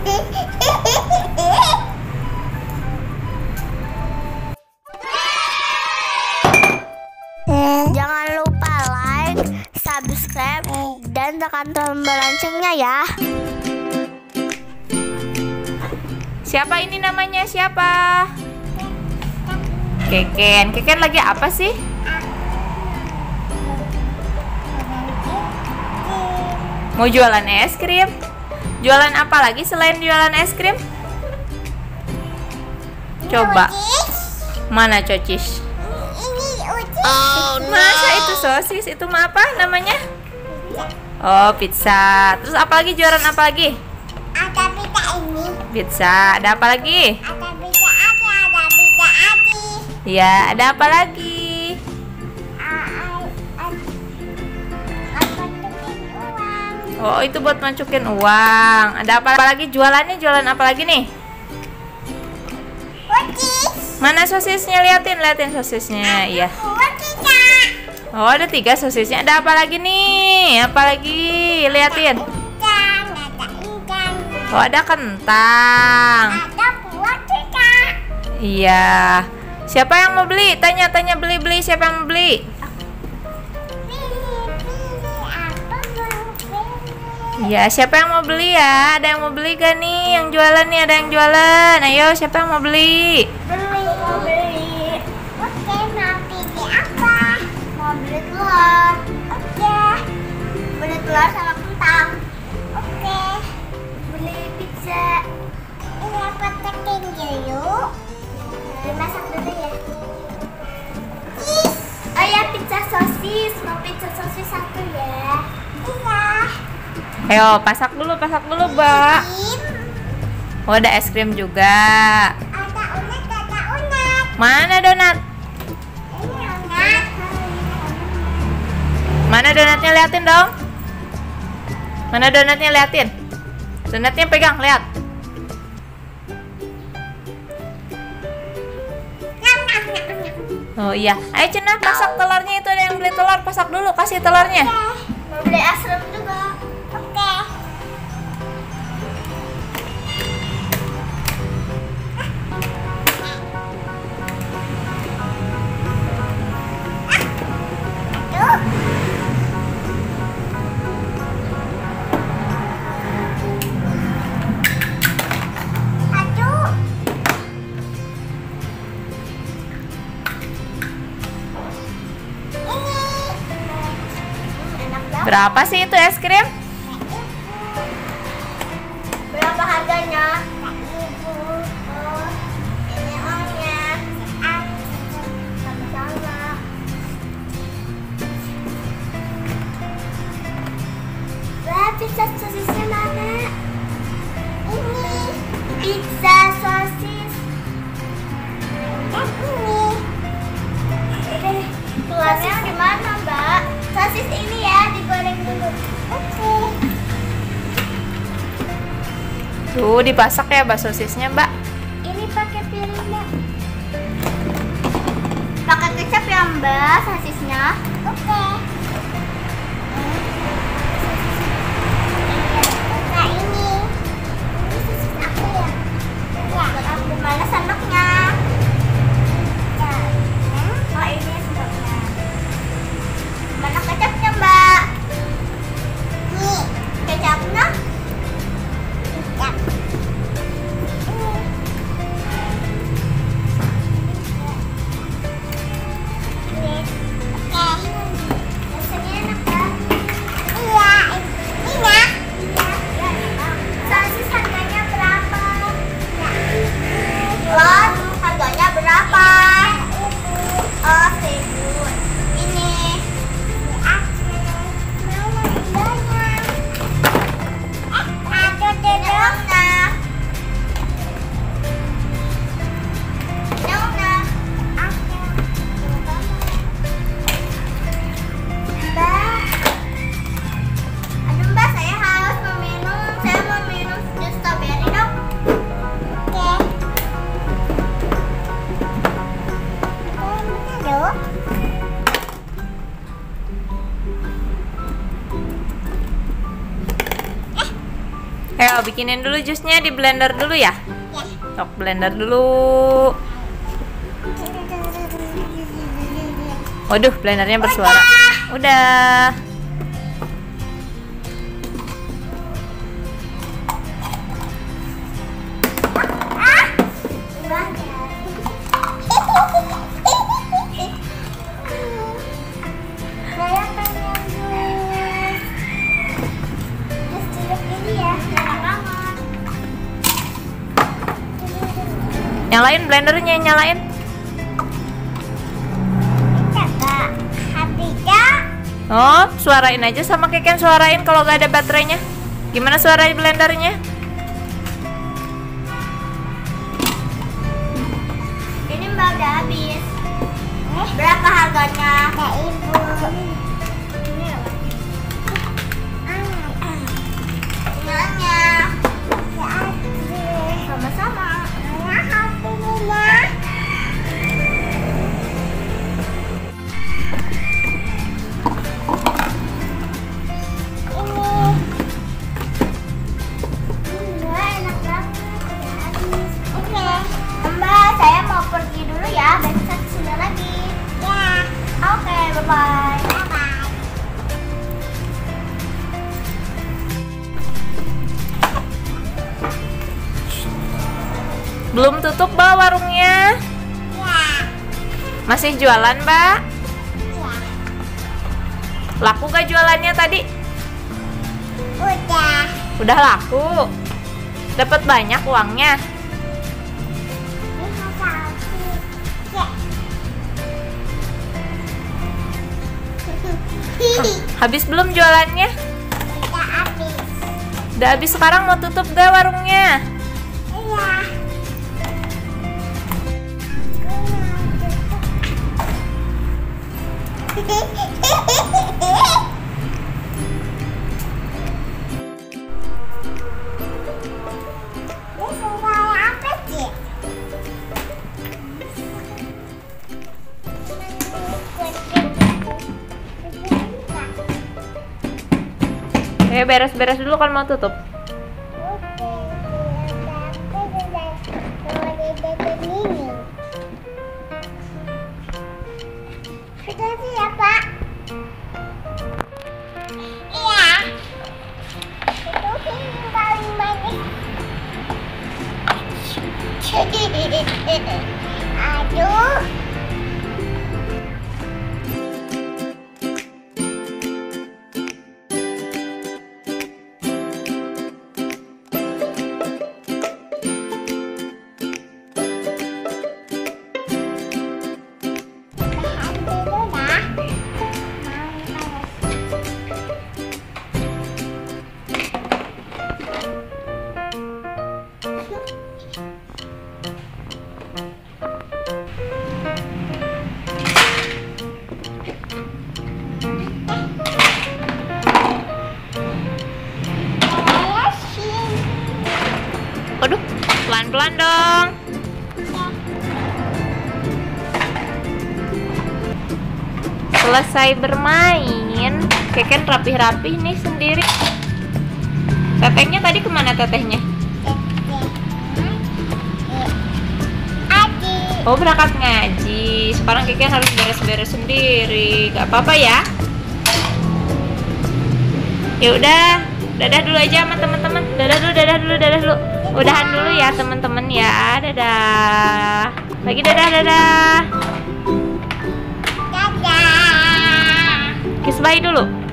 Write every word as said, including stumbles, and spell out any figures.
Jangan lupa like, subscribe, dan tekan tombol loncengnya ya. Siapa ini namanya? Siapa? Keken. Keken lagi apa sih? Mau jualan es krim? Jualan apa lagi selain jualan es krim? Coba. Mana cocis? Oh, Masa itu sosis? Itu mah apa namanya? Oh, pizza. Terus apa lagi, jualan apa lagi? Ada pizza ini. Pizza. Ada apa lagi? Ada pizza ati, ada pizza ati. Ya, ada apa lagi? Oh, itu buat masukin uang. Ada apa lagi jualannya? Jualan apa lagi nih? Sosis. Mana sosisnya? Liatin, liatin sosisnya. Iya. Oh, ada tiga sosisnya. Ada apa lagi nih? Apa lagi? Liatin. Oh, ada kentang. Ada buah juga. Iya. Siapa yang mau beli? Tanya-tanya beli-beli. Siapa yang mau beli? Iya, siapa yang mau beli ya? Ada yang mau beli gak nih? Yang jualan nih, ada yang jualan. Ayo, siapa yang mau beli? Beli, mau beli. Oke, mau beli apa? Mau beli telur. Oke. Beli telur sama kentang. Oke. Beli pizza. Ini apa tekin dulu? Dimasak dulu ya. Oh ya, pizza sosis. Mau pizza sosis satu ya? Iya. Ayo, pasak dulu, pasak dulu, Mbak. Oh, ada es krim juga. Ada unat, ada unat. Mana donat? Ini unat. Mana donatnya? Liatin dong. Mana donatnya? Liatin. Donatnya pegang, lihat. Oh iya. Ayo Cina, pasak telurnya. Itu ada yang beli telur, pasak dulu, kasih telurnya. Mau beli es krim juga. Oke. Aduh. Aduh. Ini. Enak banget. Berapa sih itu es krim? Berapa harganya? Ibu. Oh, ini uangnya. Sama-sama. Wah, pizza sosisnya mana? Ini. Pizza sosis. Dan ini. Ini. Tuannya di mana, Mbak? Sosis ini ya, digoreng dulu. Oke. Tuh, dipasak ya Mbak sosisnya, Mbak. Ini pakai piring, Mbak. Pakai kecap ya, Mbak, sosisnya. Oke. Nah, ini. Ini sosis aku ya. Ya, aku mana sendoknya? Ya. Oh, ini sendoknya. Mana kecapnya, Mbak? Nih, kecapnya. Kecap. Ini. Oke. Ayo bikinin dulu jusnya, di blender dulu ya. Ya. Sok blender dulu. Waduh, blendernya bersuara. Udah. Saya pengen jus. Jus jeruk ini ya, enak banget. Nyalain blendernya, nyalain. Kak, hatinya. Oh, suarain aja sama Keken, suarain kalau gak ada baterainya. Gimana suara blendernya? Ini mbak udah habis. Eh? Berapa harganya? Ya ibu. Ini apa? Nanya. Ya adik. Sama-sama. Ya hatinya. Bye-bye. Bye-bye. Belum tutup, Mbak, warungnya? Ya. Masih jualan, Mbak? Ya. Laku gak jualannya tadi? Udah. Udah laku? Dapat banyak uangnya? Ini satu. Ya. Habis belum jualannya? Udah habis. Udah habis, sekarang mau tutup gak warungnya? Iya. Ini suara apa sih? Eh, beres-beres dulu kan mau tutup. Makasih ya, Pak. Iya. Itu yang paling manis. Aduh. Aduh, pelan-pelan dong. Selesai bermain, Keken rapih-rapih nih sendiri. Tetehnya tadi kemana tetehnya? Oh, berangkat ngaji. Sekarang Keken harus beres-beres sendiri. Gak apa-apa ya. Ya udah, dadah dulu aja sama teman-teman. Dadah dulu, dadah dulu, dadah dulu. Udahan dulu ya teman-teman ya. Dadah. Lagi dadah, dadah. Dadah. Kiss bye dulu.